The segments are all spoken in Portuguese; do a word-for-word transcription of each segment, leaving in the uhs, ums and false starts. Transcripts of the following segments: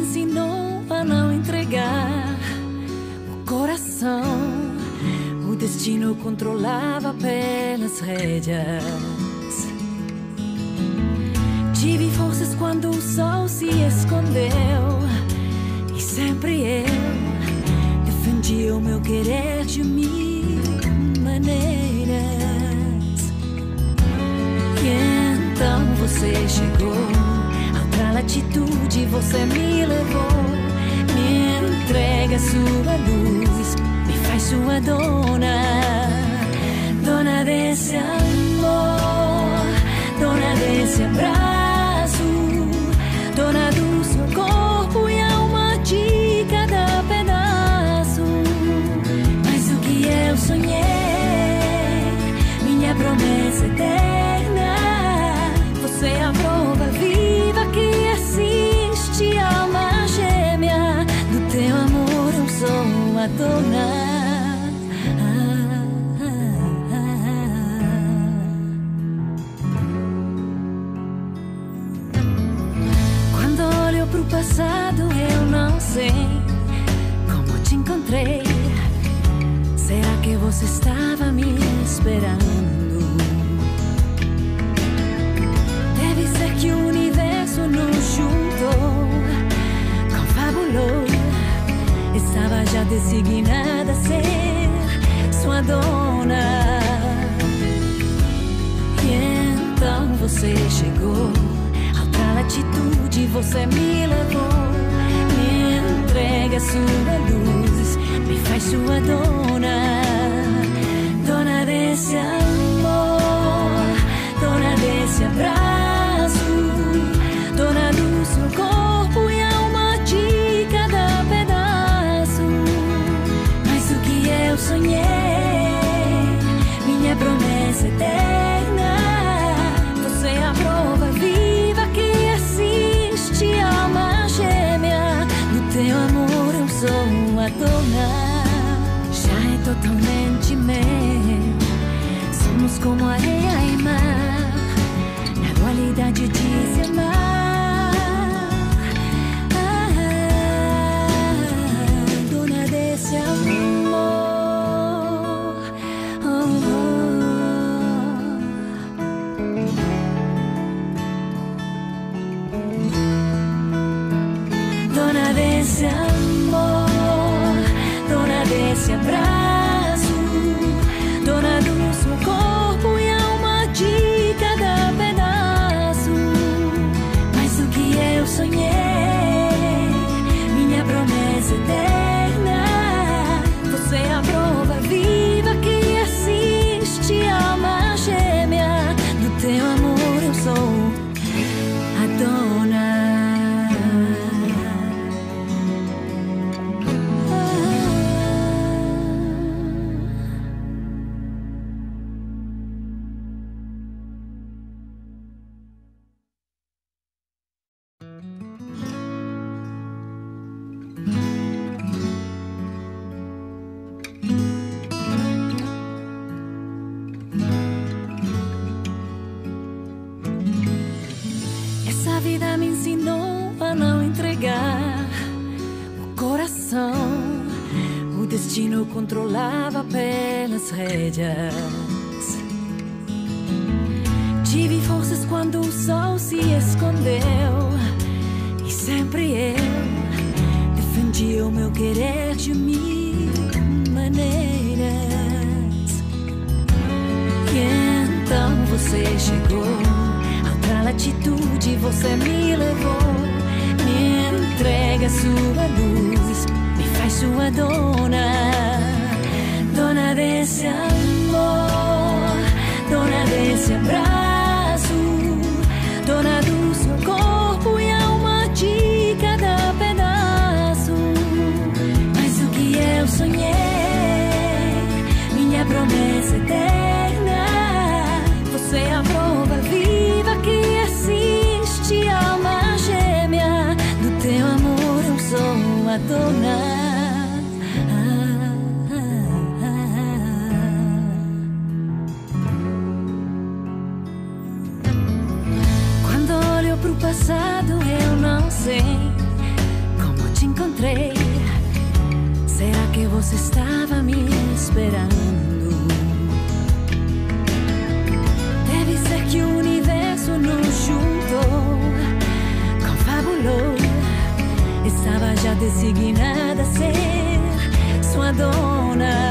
ensinou a não entregar o coração. O destino controlava pelas rédeas. Tive forças quando o sol se escondeu, e sempre eu defendi o meu querer de mil maneiras. E então você chegou, a outra latitude você me levou. Me entrega sua luz, me faz sua dona, dona desse amor, dona desse abraço, dona do seu corpo e alma de cada pedaço. Mas o que eu sonhei, minha promessa eterna, você é a prova viva que existe, alma gêmea do teu amor. Eu sou a dona. Pro passado eu não sei como te encontrei. Será que você estava me esperando? Deve ser que o universo nos juntou, confabulou. Estava já designada a ser sua dona. E então você chegou, latitude você me levou. Me entrega sua luz, me faz sua dona, dona desse amor, dona desse abraço, dona do seu corpo e alma de cada pedaço. Mas o que eu sonhei, minha promessa eterna, você é a prova viva que existe, alma gêmea do teu amor. Eu sou a dona, já é totalmente meu. Somos como areia e mar, na dualidade de se amar. Ah, dona desse amor. Oh, oh. Dona desse amor, dona desse abraço, dona do seu corpo e alma de cada pedaço. Mas o que eu sonhei, minha promessa eterna, você é a prova viva que existe, alma gêmea do teu amor. Eu sou a dona. Essa vida me ensinou a não entregar o coração. O destino controlava pelas rédeas. Tive forças quando o sol se escondeu, e sempre eu defendi o meu querer de mil maneiras. E então você chegou, a latitude você me levou. Me entrega sua luz, me faz sua dona, dona desse amor, dona desse abraço, dona do seu corpo e alma de cada pedaço. Mas o que eu sonhei, minha promessa eterna, você é a prova viva que existe, alma gêmea do teu amor. Eu sou a dona. Ah, ah, ah. Quando olho pro passado eu não sei Deus estava me esperando. Deve ser que o universo nos juntou, confabulou. Estava já designada a ser sua dona.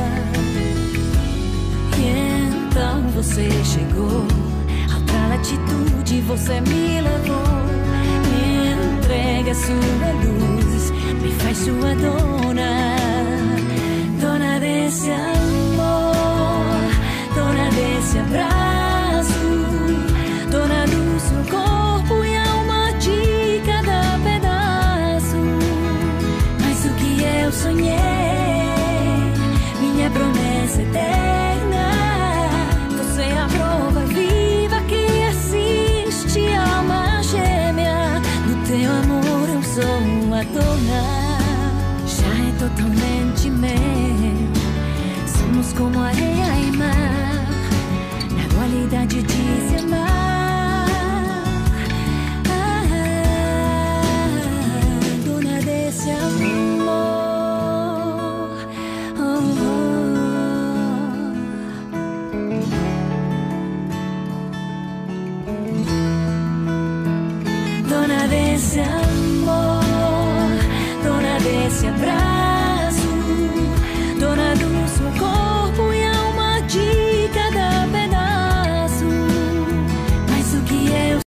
E então você chegou, outra latitude você me levou. Me entrega sua luz, me faz sua dona. Dona desse amor, dona desse abraço, dona do seu corpo e alma de cada pedaço. Mas o que eu sonhei, minha promessa eterna, você é a prova viva que existe alma gêmea. Do teu amor eu sou a dona. Já é totalmente meu. Somos como areia e mar, na dualidade de se amar. Ah, dona desse amor. Oh, oh. Dona desse amor, dona desse abraço.